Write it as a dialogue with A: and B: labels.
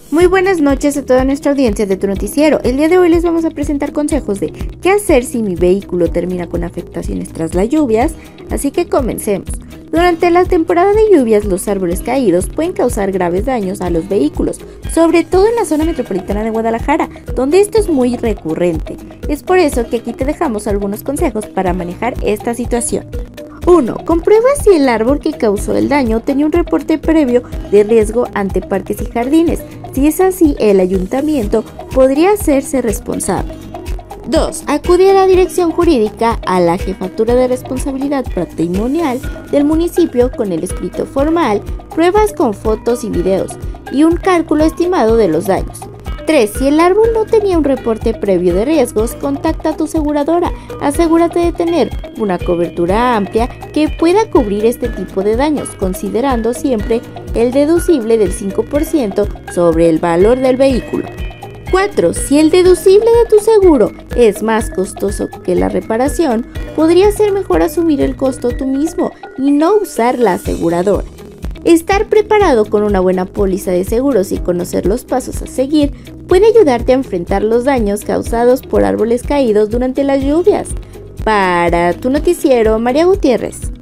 A: Muy buenas noches a toda nuestra audiencia de tu noticiero. El día de hoy les vamos a presentar consejos de qué hacer si mi vehículo termina con afectaciones tras las lluvias, así que comencemos. Durante la temporada de lluvias, los árboles caídos pueden causar graves daños a los vehículos, sobre todo en la zona metropolitana de Guadalajara, donde esto es muy recurrente. Es por eso que aquí te dejamos algunos consejos para manejar esta situación. 1. Comprueba si el árbol que causó el daño tenía un reporte previo de riesgo ante parques y jardines. Si es así, el ayuntamiento podría hacerse responsable. 2. Acude a la dirección jurídica, a la Jefatura de Responsabilidad Patrimonial del municipio con el escrito formal, pruebas con fotos y videos y un cálculo estimado de los daños. 3. Si el árbol no tenía un reporte previo de riesgos, contacta a tu aseguradora. Asegúrate de tener una cobertura amplia que pueda cubrir este tipo de daños, considerando siempre el deducible del 5% sobre el valor del vehículo. 4. Si el deducible de tu seguro es más costoso que la reparación, podría ser mejor asumir el costo tú mismo y no usar la aseguradora. Estar preparado con una buena póliza de seguros y conocer los pasos a seguir puede ayudarte a enfrentar los daños causados por árboles caídos durante las lluvias. Para tu noticiero, María Gutiérrez.